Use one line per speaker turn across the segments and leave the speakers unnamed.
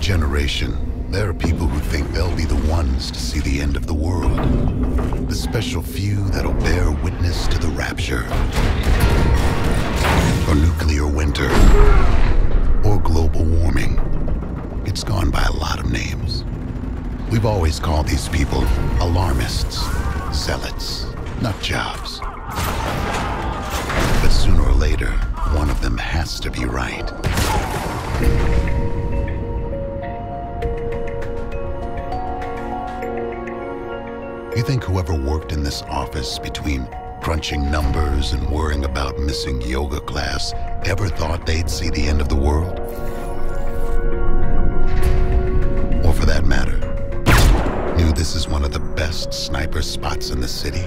generation, there are people who think they'll be the ones to see the end of the world. The special few that'll bear witness to the rapture, or nuclear winter, or global warming. It's gone by a lot of names. We've always called these people alarmists, zealots, nut jobs. But sooner or later, one of them has to be right. You think whoever worked in this office between crunching numbers and worrying about missing yoga class ever thought they'd see the end of the world? Or for that matter, knew this is one of the best sniper spots in the city?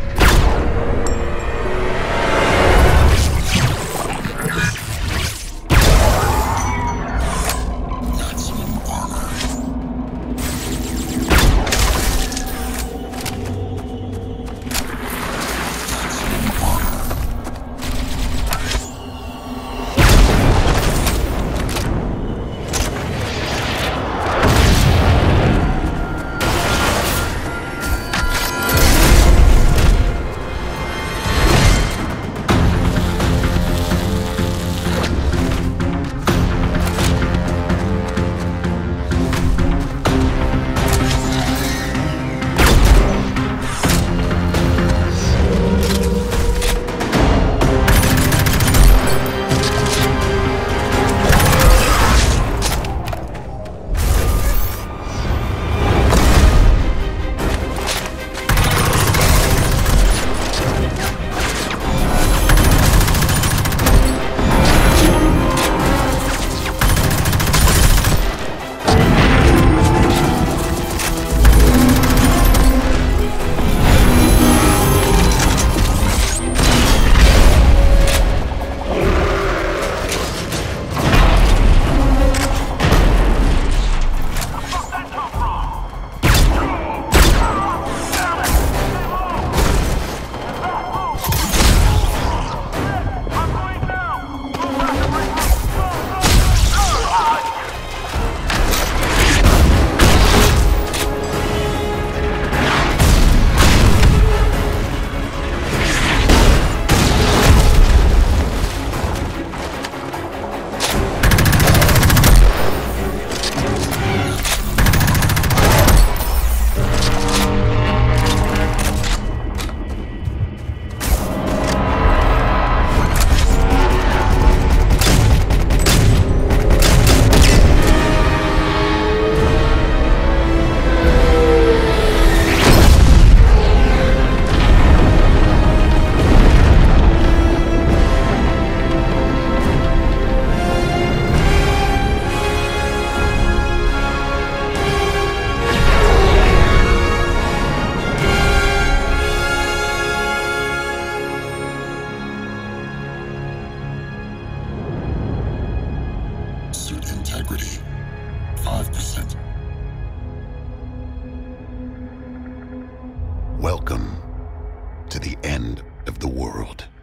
Suit integrity, 5%.
Welcome to the end of the world.